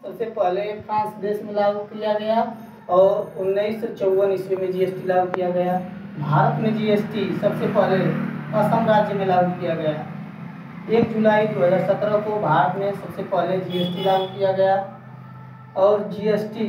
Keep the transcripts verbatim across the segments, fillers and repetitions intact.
सबसे पहले फ्रांस देश में लागू किया गया और उन्नीस सौ चौवन ईस्वी में जीएसटी लागू किया गया। भारत में जीएसटी सबसे पहले असम राज्य में लागू किया गया। एक जुलाई दो हज़ार सत्रह को भारत में सबसे पहले जीएसटी लागू किया गया। और जीएसटी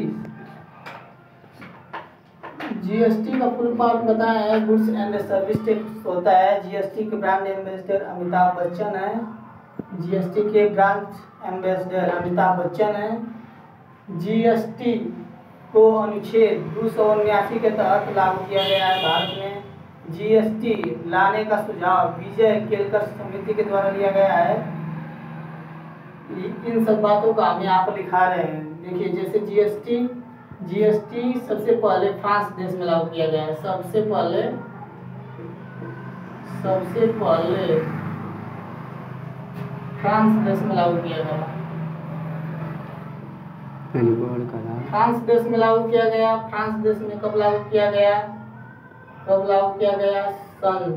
जीएसटी का फुल फॉर्म बताया है, गुड्स एंड सर्विस टैक्स होता है। जीएसटी के ब्रांड एम्बेसडर अमिताभ बच्चन है। जीएसटी के ब्रांड एम्बेसडर अमिताभ बच्चन है। जीएसटी को अनुच्छेद दो सौ उन्यासी के तहत लागू किया गया है भारत में। जीएसटी लाने का सुझाव विजय केलकर समिति के द्वारा लिया गया है। इन सब बातों का हम यहाँ पर लिखा रहे हैं। देखिए, जैसे जीएसटी जीएसटी सबसे पहले फ्रांस देश में लागू किया गया है। सबसे पहले सबसे पहले फ्रांस देश में लागू किया गया। फ्रांस देश में लागू किया गया। फ्रांस देश में कब लागू किया गया? कब लागू किया गया? सन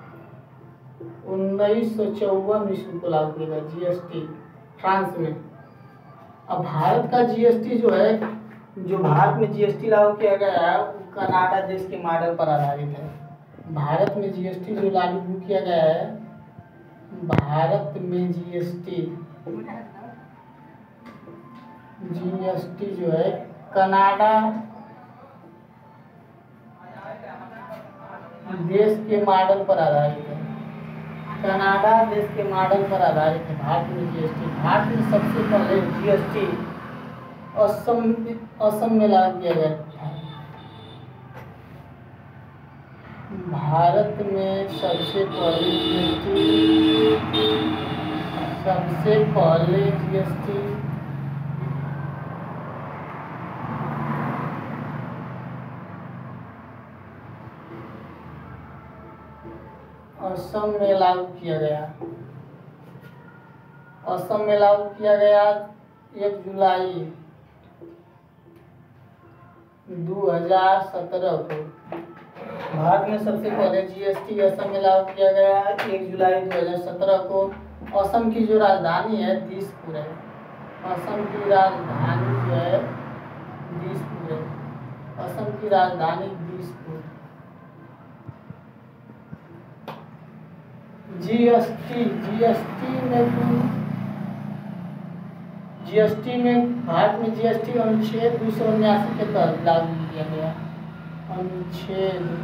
उन्नीस सौ चौवन ईस्वी को लागू किया गया जीएसटी फ्रांस में। अब भारत का जीएसटी जो है, जो भारत में जीएसटी लागू किया गया है, वो कनाडा देश के मॉडल पर आधारित है। भारत में जीएसटी जो लागू किया गया है, भारत में जीएसटी जीएसटी जो है कनाडा देश के मॉडल पर आधारित है। कनाडा देश के मॉडल पर आधारित है भारत में जीएसटी। भारत में सबसे पहले जीएसटी असम असम में लागू किया गया था। भारत में सबसे पहले जीएसटी सबसे पहले जीएसटी असम में लागू किया गया। असम में लागू किया गया एक जुलाई दो हज़ार सत्रह को। भारत में सबसे पहले जीएसटी असम में लागू किया गया है एक जुलाई दो हज़ार सत्रह को। असम की जो राजधानी है दिसपुर है। असम की राजधानी जो है दिसपुर है। असम की राजधानी दिसपुर। जीएसटी जीएसटी में जीएसटी में भारत में जीएसटी अनुच्छेद दो सौ उन्यासी के तहत लागू किया गया। अनुच्छेद